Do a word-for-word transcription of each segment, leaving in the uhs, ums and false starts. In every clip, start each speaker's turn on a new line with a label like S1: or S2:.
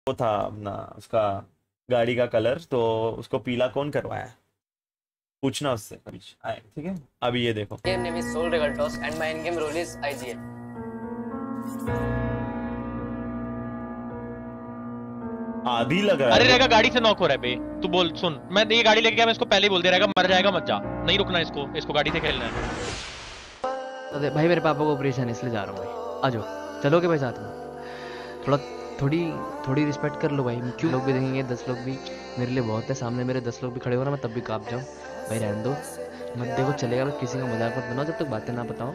S1: वो था अपना उसका गाड़ी का कलर, तो उसको पीला कौन करवाया, पूछना उससे अभी आए, ठीक है। अभी ये देखो,
S2: My name is Sol Regaltos and my in-game role is I G L.
S1: आधी लग रहा है।
S3: अरे रहेगा गाड़ी से नॉक हो रहा है बे, तू बोल सुन, मैं ये गाड़ी लेके गया, मैं इसको पहले ही बोल दिया रहेगा मर जाएगा मत जा, नहीं रुकना इसको, इसको गाड़ी से खेलना है।
S4: अरे भाई मेरे पापा को ऑपरेशन है इसलिए जा रहा हूँ भाई, आ जाओ चलोगे भाई साथ में, थोड़ा थोड़ी थोड़ी रिस्पेक्ट कर लो भाई, क्यों लोग भी देखेंगे, दस लोग भी मेरे लिए बहुत है, सामने मेरे दस लोग भी खड़े हो ना मैं तब भी कांप जाऊँ भाई, रहने दो मत देखो चलेगा, किसी का मजाक मत बनाओ जब तक बातें ना बताओ।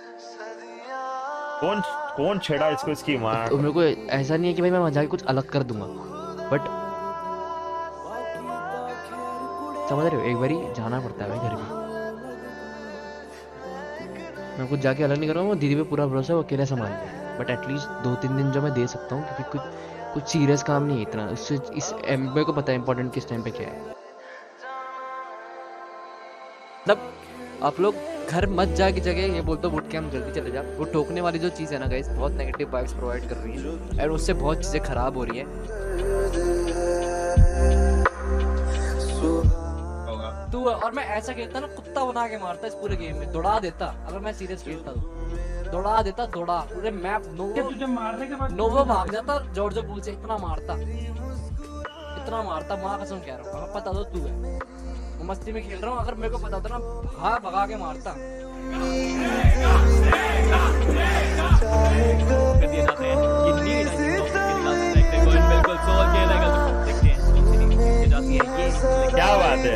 S1: कौन कौन छेड़ा इसको, इसकी माँ
S4: तो मेरे को ऐसा नहीं है कि भाई मैं मजाक कुछ अलग कर दूंगा, बट समझ रहे हो एक बारी जाना पड़ता है भाई घर भी, मैं कुछ जाके अलग नहीं कर रहा हूँ, दीदी पे पूरा भरोसा है वो अकेले संभाल ले, बट एटलीस्ट दो तीन दिन जो मैं दे सकता हूँ क्योंकि कुछ कुछ सीरियस काम नहीं है इतना, उससे इस मेरे को पता है इंपॉर्टेंट किस टाइम पे क्या है। मतलब आप लोग घर मत जा की जगह ये बोलते हो उठ के हम जल्दी चले जा, वो टोकने वाली जो चीज़ है ना गाइस बहुत नेगेटिव वाइब्स प्रोवाइड कर रही है और उससे बहुत चीज़ें खराब हो रही है। तू और मैं ऐसा खेलता ना कुत्ता बना के मारता इस पूरे गेम में, दौड़ा देता अगर मैं सीरियस खेलता तो, दौड़ा देता दौड़ा पूरे मैप नोवो तुझे मारने के बाद नोवो भाग जाता जॉर्जो पूल से, इतना मारता इतना मारता माँ कसम कह रहा हूँ, पता तो तू है मस्ती में खेल रहा हूँ, अगर मेरे को पता था ना भाग भगा के मारता।
S1: क्या बात है,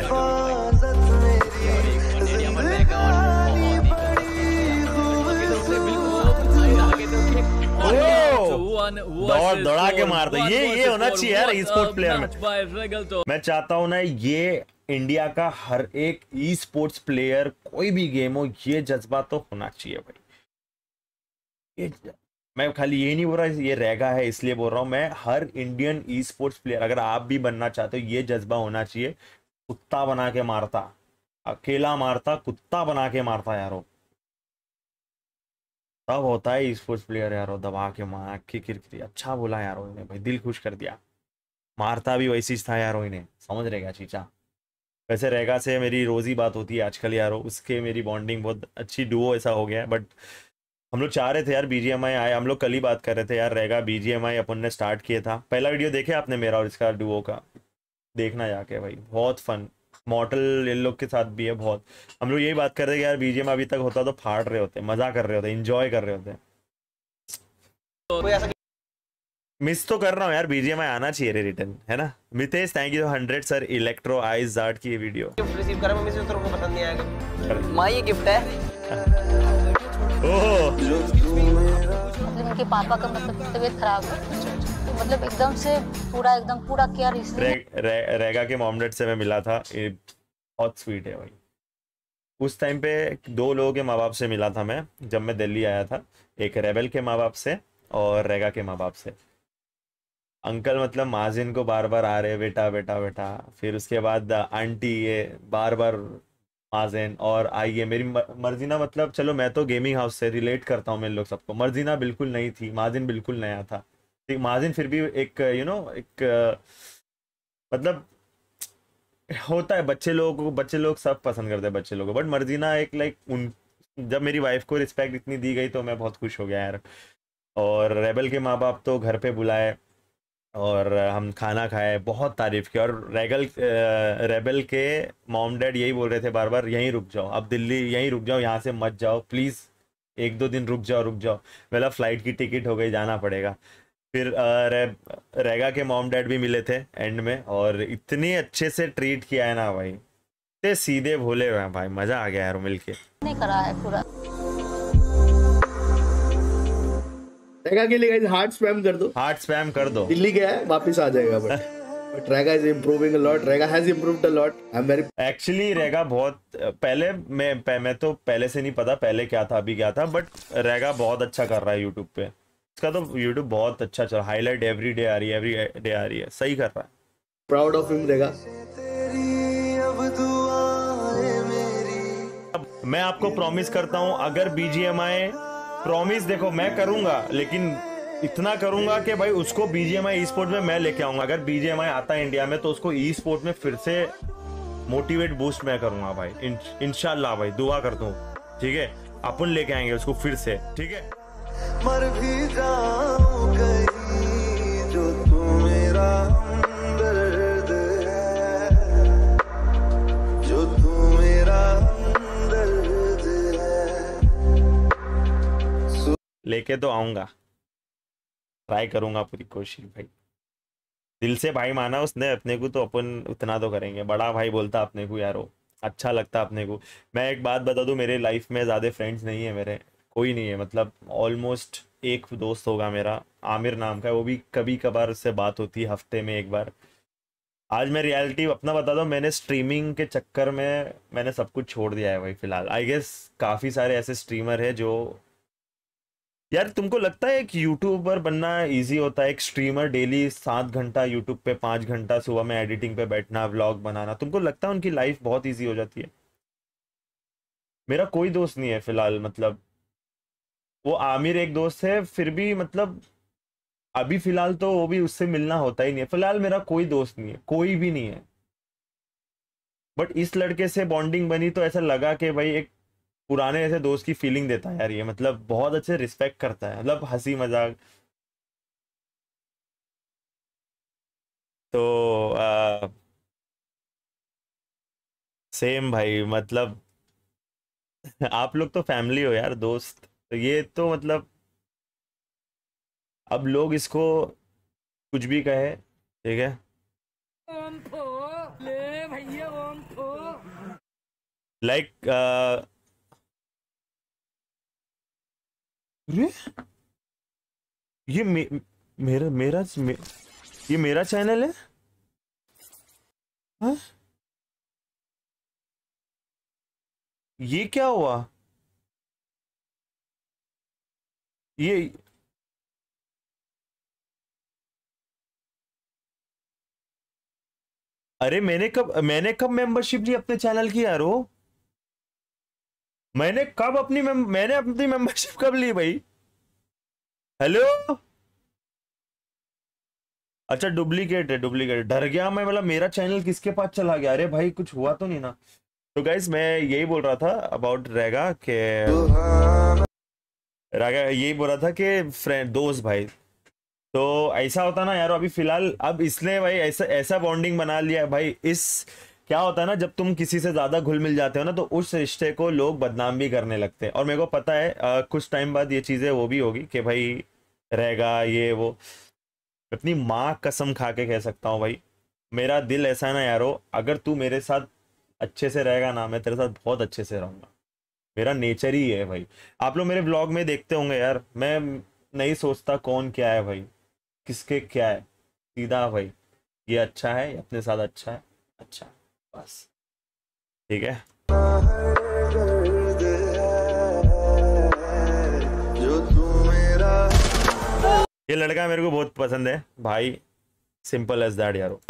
S1: दौड़ दौड़ा के मारता, ये ये होना चाहिए यार ई स्पोर्ट्स प्लेयर में। मैं चाहता हूं ना ये इंडिया का हर एक ई स्पोर्ट्स प्लेयर कोई भी गेम हो ये जज्बा तो होना चाहिए भाई। ये मैं खाली ये नहीं बोल रहा ये रहेगा है इसलिए बोल रहा हूं, मैं हर इंडियन ई स्पोर्ट्स प्लेयर अगर आप भी बनना चाहते हो ये जज्बा होना चाहिए, कुत्ता बना के मारता, अकेला मारता कुत्ता बना के मारता यारो, तब होता है ई स्पोर्ट्स प्लेयर यारो, दबा के मार के किरकिरी। अच्छा बोला यारो इन्हें भाई, दिल खुश कर दिया, मारता भी वैसी था यारो इन्हें, समझ रहेगा चीचा। वैसे रेगा से मेरी रोज़ ही बात होती है आजकल यारो, उसके मेरी बॉन्डिंग बहुत अच्छी डुओ ऐसा हो गया है, बट हम लोग चाह रहे थे यार बीजीएमआई आए, हम लोग कल ही बात कर रहे थे यार, रेगा बीजीएमआई अपन ने स्टार्ट किया था, पहला वीडियो देखे आपने मेरा और इसका डुओ का, देखना जाके भाई बहुत फन, मॉडल इन लोग के साथ भी है बहुत, हम लोग यही बात कर रहे थे यार बीजीएम अभी तक होता तो फाड़ रहे होते, मजा कर रहे होते, एंजॉय कर रहे होते। मिस तो कर रहा हूँ यार, बीजीएम आना चाहिए रे रिटर्न, है ना। Mitesh thank you hundred sir, electro eyes art की ये वीडियो
S2: गिफ्ट रिसीव करा मम्मी से, तेरे को पसंद नहीं आएगा माँ ये गिफ्ट है।
S1: ओह
S5: मतलब इनके पापा का मतलब तबीयत खराब है तो मतलब एकदम से पूरा एकदम पूरा केयर इसलिए
S1: रे, रे, रेगा के मॉम डैड से मैं मिला था, ये बहुत स्वीट है भाई। उस टाइम पे दो लोगों के माँ बाप से मिला था मैं जब मैं दिल्ली आया था, एक रेबल के माँ बाप से और रेगा के माँ बाप से। अंकल मतलब माजिन को बार बार आ रहे बेटा बेटा बेटा, फिर उसके बाद आंटी ये बार बार माजिन, और आइए मेरी मर्जीना, मतलब चलो मैं तो गेमिंग हाउस से रिलेट करता हूँ, मैं लोग सबको, मर्जीना बिल्कुल नहीं थी, माजिन बिल्कुल नया था, माजिन फिर भी एक यू नो एक मतलब होता है बच्चे लोगों को, बच्चे लोग सब पसंद करते हैं बच्चे लोगों को, बट मर्जीना एक लाइक उन जब मेरी वाइफ को रिस्पेक्ट इतनी दी गई तो मैं बहुत खुश हो गया यार। और रेबल के माँ बाप तो घर पे बुलाए और हम खाना खाए, बहुत तारीफ की, और रेगल रेबल के मॉम डैड यही बोल रहे थे बार बार यहीं रुक जाओ, अब दिल्ली यहीं रुक जाओ, यहाँ से मत जाओ प्लीज़, एक दो दिन रुक जाओ रुक जाओ, मतलब फ़्लाइट की टिकट हो गई जाना पड़ेगा। फिर रे, रेगा के मॉम डैड भी मिले थे एंड में, और इतने अच्छे से ट्रीट किया है ना भाई, इतने सीधे भोले हुए हैं भाई, मज़ा आ गया यार मिलके।
S5: नहीं करा है पूरा
S6: रेगा के लिए गाइस हार्ट स्पैम कर दो,
S1: हार्ट स्पैम कर दो,
S6: दिल्ली गया है वापस आ जाएगा, but but Rega is improving a lot, Rega has improved a lot, I am very
S1: actually Rega बहुत पहले मैं पह, मैं तो पहले से नहीं पता पहले क्या था अभी क्या था, बट रेगा बहुत अच्छा कर रहा है यूट्यूब पे, इसका तो यूट्यूब बहुत अच्छा चल, हाईलाइट एवरी डे आ रही है, एवरी डे आ रही है, सही कर रहा है,
S6: प्राउड ऑफ हिम रेगा।
S1: अब मैं आपको प्रॉमिस करता हूं अगर बीजीएमआई, प्रॉमिस देखो मैं करूंगा लेकिन इतना करूंगा कि भाई उसको बीजीएमआई ई स्पोर्ट में मैं लेके आऊंगा। अगर बीजीएमआई आता है इंडिया में तो उसको ई स्पोर्ट में फिर से मोटिवेट बूस्ट मैं करूंगा भाई। इन, इंशाल्लाह भाई दुआ करता हूँ, ठीक है। अपन लेके आएंगे उसको फिर से, ठीक है।
S7: मर भी जाऊं कहीं जो तू मेरा हमदर्द है, जो तू मेरा हमदर्द है।
S1: लेके तो आऊंगा, ट्राई करूंगा पूरी कोशिश भाई। दिल से भाई माना उसने अपने को तो अपन उतना तो करेंगे। बड़ा भाई बोलता अपने को यार, वो अच्छा लगता अपने को। मैं एक बात बता दूं, मेरे लाइफ में ज़्यादा फ्रेंड्स नहीं है, मेरे कोई नहीं है। मतलब ऑलमोस्ट एक दोस्त होगा मेरा, आमिर नाम का, वो भी कभी कभार उससे बात होती है हफ्ते में एक बार। आज मैं रियलिटी अपना बता दूं, मैंने स्ट्रीमिंग के चक्कर में मैंने सब कुछ छोड़ दिया है भाई फिलहाल। आई गेस काफ़ी सारे ऐसे स्ट्रीमर है जो, यार तुमको लगता है एक यूट्यूबर बनना इजी होता है? एक स्ट्रीमर डेली सात घंटा यूट्यूब पे, पाँच घंटा सुबह में एडिटिंग पे बैठना, व्लॉग बनाना, तुमको लगता है उनकी लाइफ बहुत इजी हो जाती है? मेरा कोई दोस्त नहीं है फिलहाल। मतलब वो आमिर एक दोस्त है, फिर भी मतलब अभी फिलहाल तो वो भी उससे मिलना होता ही नहीं है। फिलहाल मेरा कोई दोस्त नहीं है, कोई भी नहीं है। बट इस लड़के से बॉन्डिंग बनी तो ऐसा लगा कि भाई एक पुराने ऐसे दोस्त की फीलिंग देता है यार ये। मतलब बहुत अच्छे रिस्पेक्ट करता है, मतलब हंसी मजाक। तो आ, सेम भाई, मतलब आप लोग तो फैमिली हो यार, दोस्त। तो ये तो मतलब अब लोग इसको कुछ भी कहे, ठीक है। लाइक ये मे, मेरा मेरा मे, ये मेरा चैनल है। हाँ? ये क्या हुआ? ये अरे मैंने कब मैंने कब मेंबरशिप ली अपने चैनल की यार? वो मैंने कब अपनी मेम, मैंने अपनी मेंबरशिप कब ली भाई? हेलो, अच्छा डुप्लीकेट है, डुप्लीकेट। डर गया मैं, मतलब मेरा चैनल किसके पास चला गया? अरे भाई कुछ हुआ तो नहीं ना? तो गाइस मैं यही बोल रहा था अबाउट रेगा के, रेगा यही बोल रहा था कि फ्रेंड दोस्त भाई, तो ऐसा होता ना यार। अभी फिलहाल अब इसने भाई ऐसा ऐसा बॉन्डिंग बना लिया है भाई। इस क्या होता है ना, जब तुम किसी से ज्यादा घुल मिल जाते हो ना तो उस रिश्ते को लोग बदनाम भी करने लगते हैं। और मेरे को पता है आ, कुछ टाइम बाद ये चीजें वो भी होगी कि भाई रहेगा ये वो। अपनी माँ कसम खा के कह सकता हूँ भाई, मेरा दिल ऐसा है ना यारो, अगर तू मेरे साथ अच्छे से रहेगा ना, मैं तेरे साथ बहुत अच्छे से रहूंगा। मेरा नेचर ही है भाई। आप लोग मेरे ब्लॉग में देखते होंगे यार, मैं नहीं सोचता कौन क्या है भाई, किसके क्या है। सीधा भाई ये अच्छा है, ये अपने साथ अच्छा है, अच्छा बस, ठीक है। ये लड़का मेरे को बहुत पसंद है भाई, सिंपल एज दैट यारो।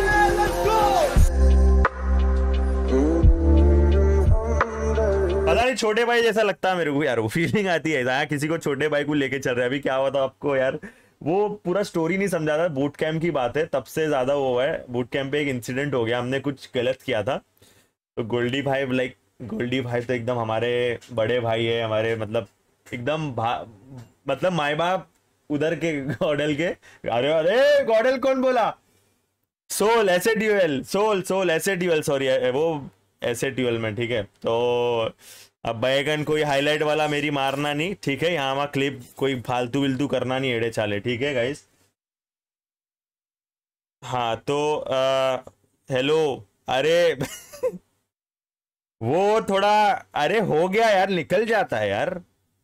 S1: पता नहीं छोटे भाई जैसा लगता है मेरे को यार, वो फीलिंग आती है यार, किसी को छोटे भाई को लेके चल रहा है। अभी क्या हुआ था आपको यार, वो पूरा स्टोरी नहीं समझा था, बूट कैंप की बात है, तब से ज्यादा वो है। बूट कैंप पे एक इंसिडेंट हो गया, हमने कुछ गलत किया था। तो गोल्डी भाई, लाइक गोल्डी भाई तो एकदम हमारे बड़े भाई है, हमारे मतलब एकदम मतलब माए बाप उधर के गॉडल के। अरे अरे गॉडल कौन बोला? सोल ऐसे ड्यूएल, सोल सोल ऐसे ड्यूएल, सॉरी वो ऐसे ड्यूएल में, ठीक है। तो अब बैगन कोई हाईलाइट वाला मेरी मारना नहीं, ठीक है। यहाँ वहाँ क्लिप कोई फालतू विलतू करना नहीं, एड़े चाले, ठीक है गाइस। हाँ तो आ, हेलो, अरे वो थोड़ा, अरे हो गया यार, निकल जाता है यार।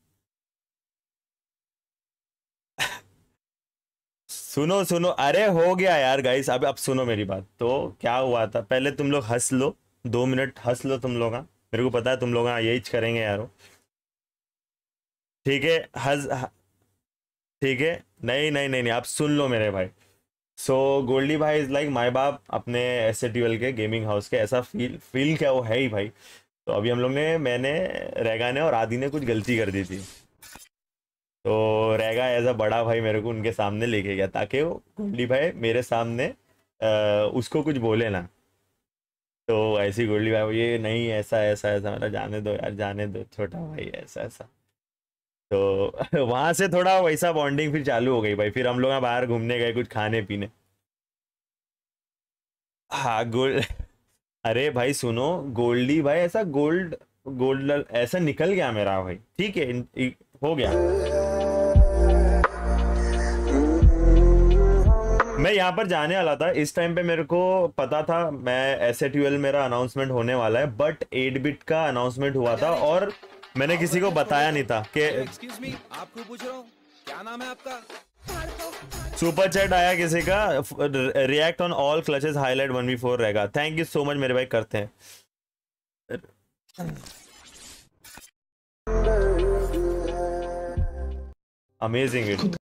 S1: सुनो सुनो, अरे हो गया यार गाइस। अब अब सुनो मेरी बात। तो क्या हुआ था, पहले तुम लोग हंस लो, दो मिनट हंस लो तुम लोग। मेरे को पता है तुम लोग यही करेंगे यारो, ठीक है। हंस, ठीक है। नहीं नहीं नहीं नहीं, आप सुन लो मेरे भाई। सो गोल्डी भाई इज लाइक माई बाप अपने एस ट्वेल्व के गेमिंग हाउस के, ऐसा फील फील क्या वो है ही भाई। तो अभी हम लोग ने, मैंने, रेगा ने और आदि ने कुछ गलती कर दी थी। तो रहेगा एज अ बड़ा भाई मेरे को उनके सामने लेके गया ताकि वो गोल्डी भाई मेरे सामने आ, उसको कुछ बोले ना। तो ऐसी गोल्डी भाई ये नहीं ऐसा ऐसा ऐसा, मतलब जाने दो यार जाने दो छोटा भाई ऐसा ऐसा। तो वहां से थोड़ा वैसा बॉन्डिंग फिर चालू हो गई भाई। फिर हम लोग बाहर घूमने गए कुछ खाने पीने। हाँ गोल्ड अरे भाई सुनो, गोल्डी भाई ऐसा गोल्ड गोल्ड ऐसा निकल गया मेरा भाई, ठीक है इन- इ- हो गया। मैं यहाँ पर जाने वाला था इस टाइम पे, मेरे को पता था मैं एस ए ट्वेल्व मेरा अनाउंसमेंट होने वाला है, बट एट बिट का अनाउंसमेंट हुआ था और मैंने किसी को बताया नहीं था कि
S8: एक्सक्यूज मी, आपको पूछ रहा हूँ क्या नाम है आपका?
S1: सुपर चैट आया किसी का, react on all clutches highlight one v four रहेगा। थैंक यू सो मच मेरे भाई, करते हैं। Amazing video.